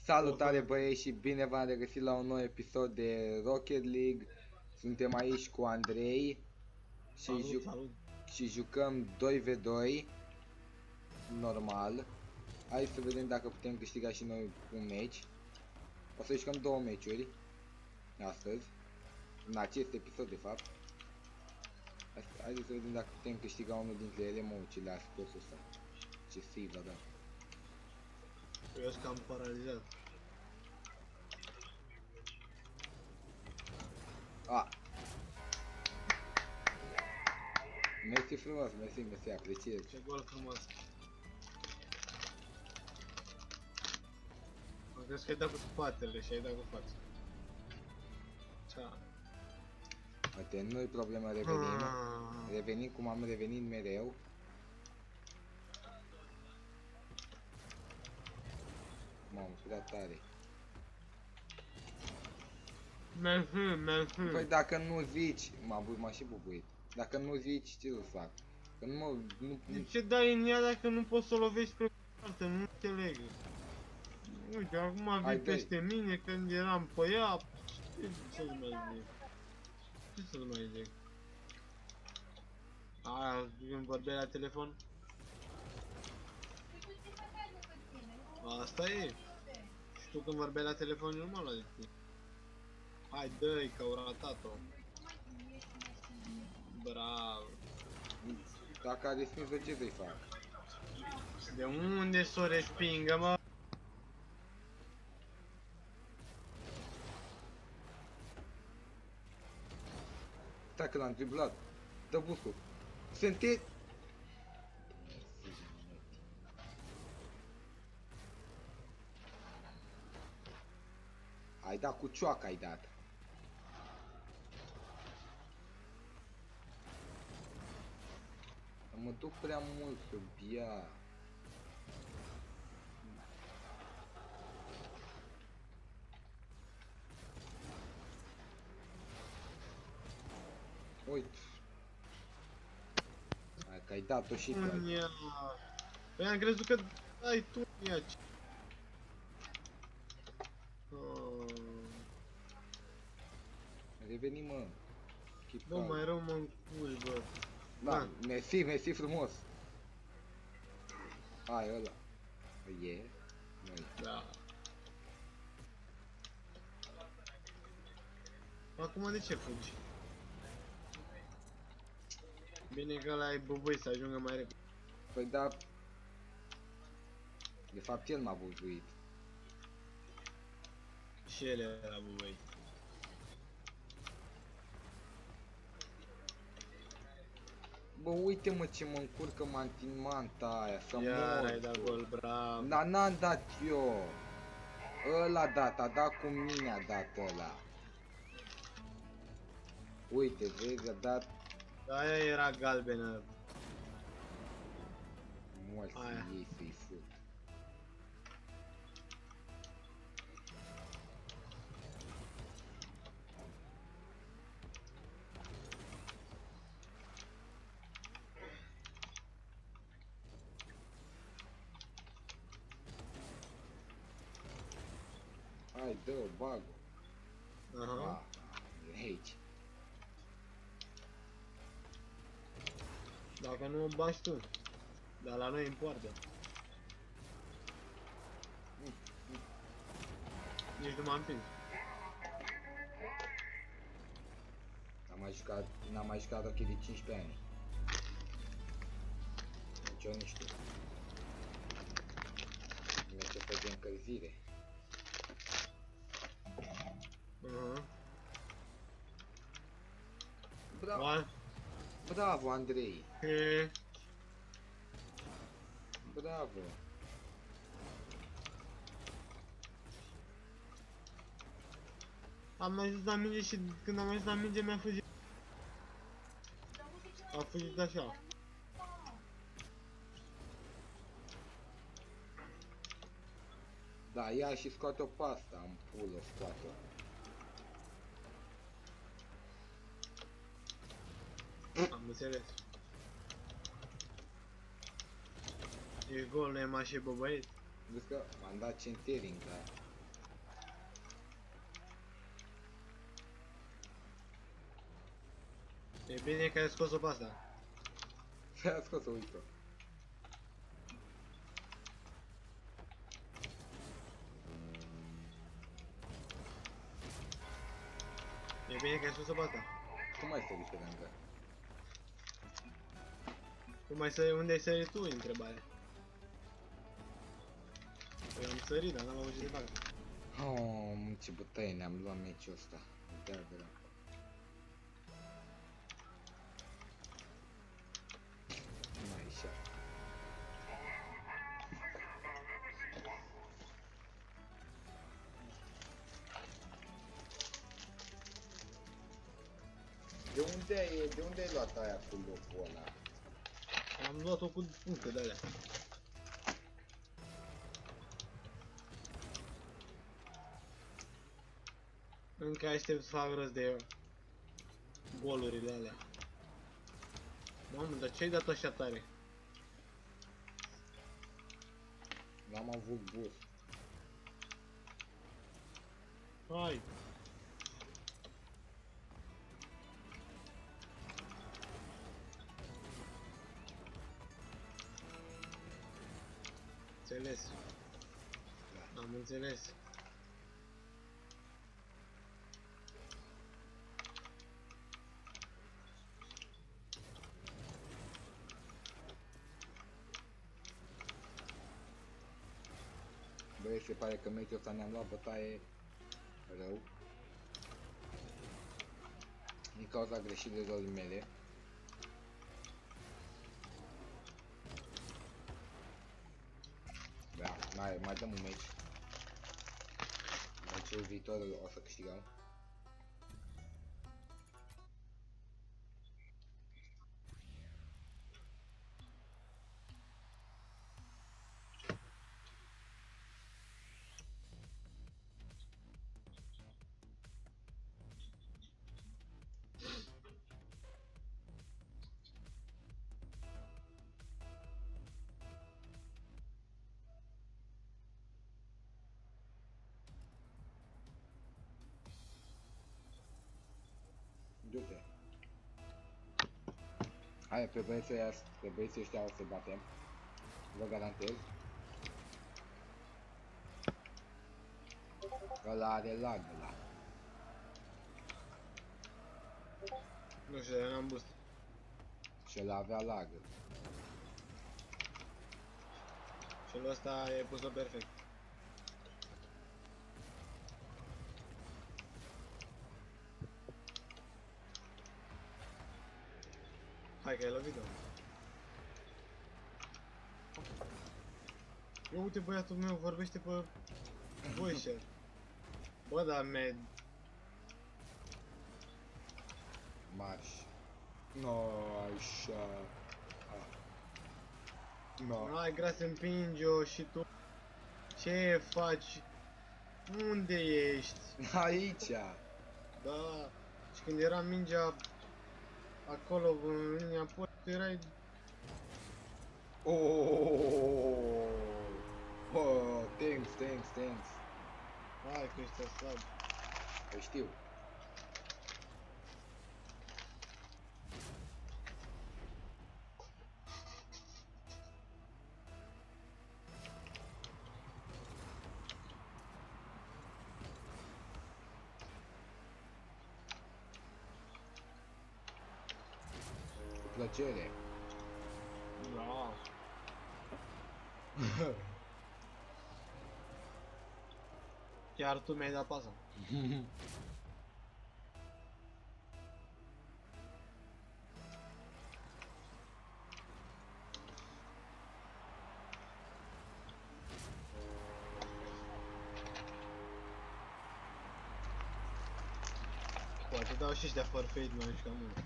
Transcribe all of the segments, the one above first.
Salutare băieți și bine v-am regăsit la un nou episod de Rocket League. Suntem aici cu Andrei și, și jucăm 2v2 normal. Hai să vedem dacă putem câștiga și noi un meci. O să jucăm două meciuri astăzi, în acest episod de fapt. Haideți să vedem dacă putem câștiga unul dintre ele. Mă, ce le-a scos ăsta. Ce save a dat. Eu sunt cam paralizat. A. Mersi frumos, mersi, apreciez. Ce gol frumos. Mă crezi că ai dat cu spatele și ai dat cu fața. Cia. Uite, nu-i problemă, revenim. Revenim cum am revenit mereu. Mamă, prea tare. Mersi. Păi dacă nu zici, m-a și bubuit. Dacă nu zici, ce să fac? Că nu mă... De ce dai în ea dacă nu poți să o lovești pe poartă? Nu înțeleg. Uite, acum vii peste mine când eram pe ea. Ce să-ți mai zic? Ce să-ți mai zic? Aia, când vorbeai la telefon? Asta e. Și tu când vorbeai la telefon, nu mă lua de tine. Hai, dă-i, că au ratat-o. Bravo. Dacă a respins-o, ce să-i fac? De unde s-o respingă, mă? Stai că l-am driblat. Dă buscu. Sunteți... Ai dat cu cioacă, ai dat. Mă duc prea mult sub ea. Uite. Hai că ai dat-o și tu. Păi am crezut că ai tu ea. Reveni, mă. Bă, mai rău mă încuri, bă. Da, mersi frumos. Hai, ăla. E? Noi. Da. Acum de ce fugi? Bine că ăla ai bubui să ajungă mai repede. Păi da. De fapt el m-a bubuit. Și el era bubui. Bă, uite-mă ce mă încurcă mantimanta aia, să mor. Iar ai dat gol, bravo. Dar n-am dat eu. Ăla a dat cu mine a dat ăla. Uite, vezi, a dat... Aia era galbenă. Mulți ei să-i fut. Hai, dă-o, bag-o. Aha. Aici. Dacă nu o bagi tu. Dar la noi importă. Nici nu m-am împins. N-am mai jucat Rocket de 15 ani. Nici eu nu știu. Merge pe de încălzire. Bravo. Bravo, Andrei. Bravo. Am ajuns la minge și când am ajuns la minge mi-a fugit. A fugit așa. Da, ia și scoate-o pe asta, am pulă, scoate-o. Am înțeles. E gol, nu e mașe, bă, băieți? Vezi că m-am dat centering, dar E bine că ai scos-o pe asta. A scos-o, uite-o. E bine că ai scos-o pe asta. Cum ai sărit pe lângă? Unde ai sărit tu, e întrebarea. Păi am sărit, dar n-am avut ce de fac. Oh, ce bătaie ne-am luat meciul ăsta. Da, da. Mai așa. De unde ai luat aia cu locul ăla? Am luat-o cu puncte de alea. Încă aștept să fac rost de golurile alea. Mamă, dar ce-ai dat așa tare? N-am avut boost. Hai! Înțeles. Am înțeles. Băi, se pare că meciul ăsta ne-am luat bătaie rău. Din cauza greșelilor mele. Da, mai dăm un meci. Meciul viitor o să câștigăm. Du-te. Hai, pe băieții ăștia o să batem. Vă garantez. Ăla are lag ăla. Nu știu, dar n-am boost. Și ăla avea lag. Și lui ăsta e pus-o perfect. Hai că ai lovit-o. Eu uite, băiatul meu vorbește pe voice chat. Bă, dar Marș. No, așa. No. Hai, grea să împingi-o și tu. Ce faci? Unde ești? Aici. Da. Și când era mingea acolo în linia post, tu erai... Oh, oh, thanks. Hai că ăștia slab. Păi știu. Cu plăcere. Da. Chiar tu mi-ai dat pasa. Poate dau și ăștia forfeit, mă mișcă mult.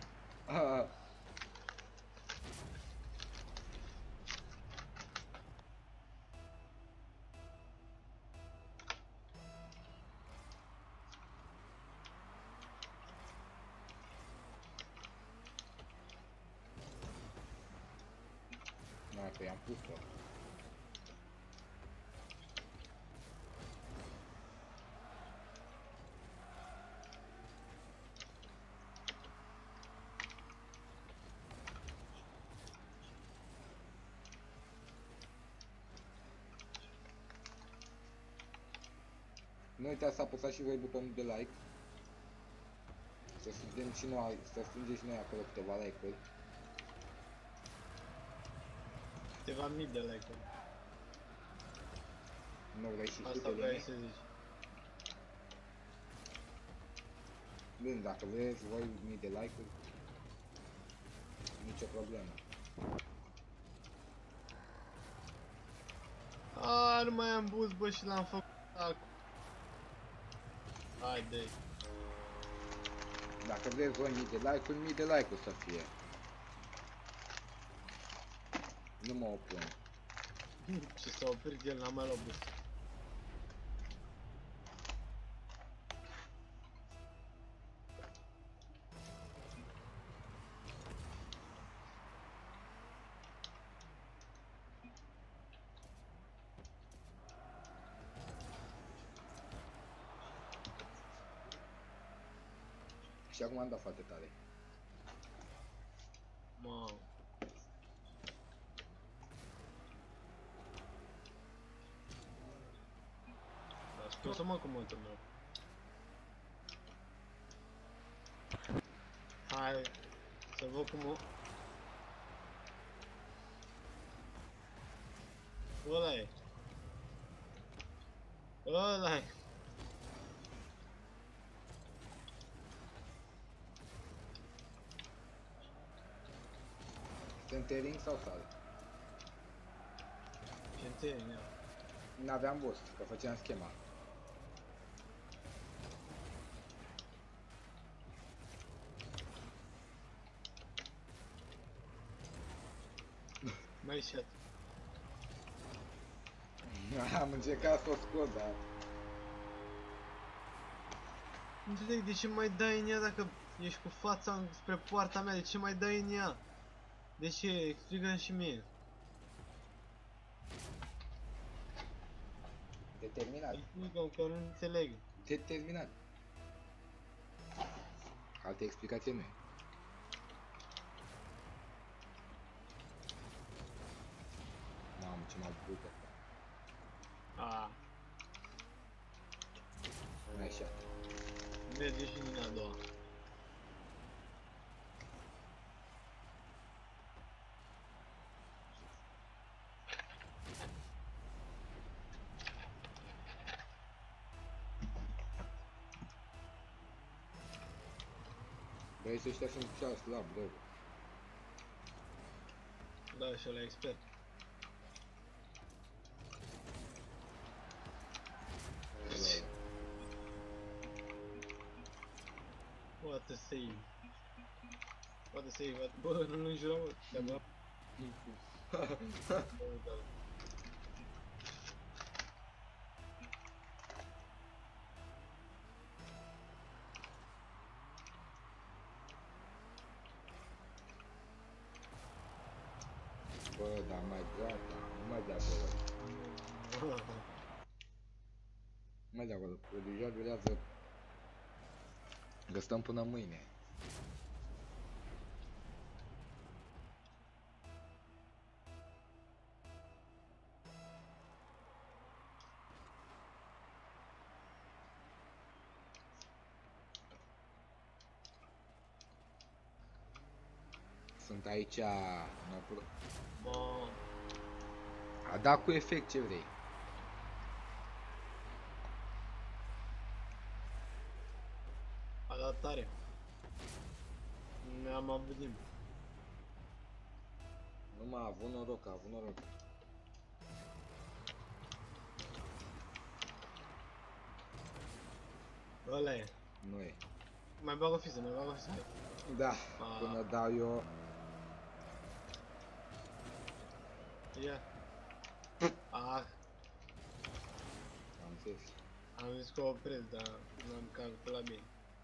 Hai că i-am pus-o. Nu uitați să apăsați și voi butonul de like. Să strângem și noi, acolo câteva like-uri. Câteva mii de like-uri. Nu vrei și Asta sute de vrei mii? să zici. Bine, dacă vreți voi mii de like-uri, nicio problemă. Nu mai am bus, bă, și l-am făcut acum. Haide. Dacă vreți voi mii de like-uri, mii de like-uri să fie. Nu mă opun. Ce s-a oprit el, n-am mai luat bus. Și acum am dat foarte tare. Mamă. Ascultă-mă cum mă întâmplă. Hai, să văd cum o... Ăla-i. Ăla-i. Centering sau sale? Centering, ia. N-aveam boost, că făceam schema. Mai șat. Am încercat să o scot, dar... Nu înțeleg de ce mai dai în ea dacă ești cu fața spre poarta mea, de ce mai dai în ea? De ce? Explică-mi și mie. Determinat. Explică-mi că nu înțeleg. Determinat. Alte explicație nu e. Mamă, ce m-a bucat. A, Așa. merge și din a doua. Băi, să ăștia sunt cea slab, rău. Da, și ăla e expert. What a save. What a save, what... Bă, nu-l înjura, mă, de-abia. Bă, dar mai gata, nu mai de acolo. Mai de acolo, deja durează. Găstăm până mâine. Sunt aici, Mă, a dat cu efect ce vrei. a dat tare. Ne-am avut timp. Nu m-a avut noroc, a avut noroc. Ăla e. Nu e. Mai bag o fiză, mai bag o fiză. Da, până dau eu. Ia. Ah, Am zis. am zis că o opresc, dar n-am calculat bine.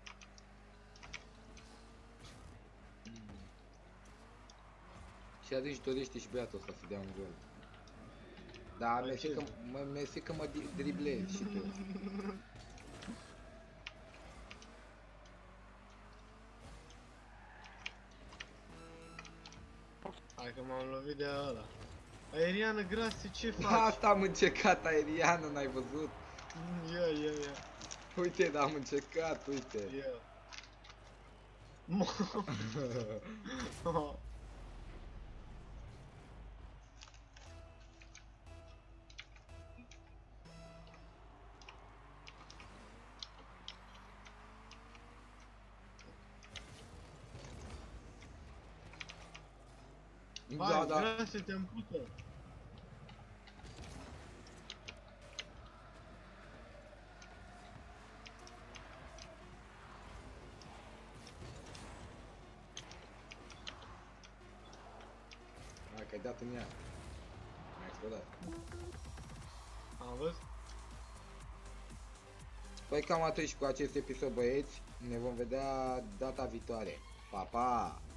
Și atunci dorește și băiatul ăsta să dea un gol. Da, mersi că mă driblezi și tu. Hai că m-am lovit de ăla. Aeriană grasă, ce faci? Asta am încercat, aeriană, n-ai văzut? Ia. Uite, dar am încercat, uite. Ia. Da, da. Vrea să te ampută. Hai că ai dat în ea. Mi-a explodat. Am văzut? Păi cam atât și cu acest episod, băieți. Ne vom vedea data viitoare. Pa, pa!